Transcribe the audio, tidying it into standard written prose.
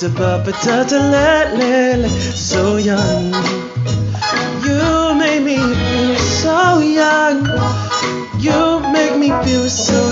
So young, you make me feel so young. You make me feel so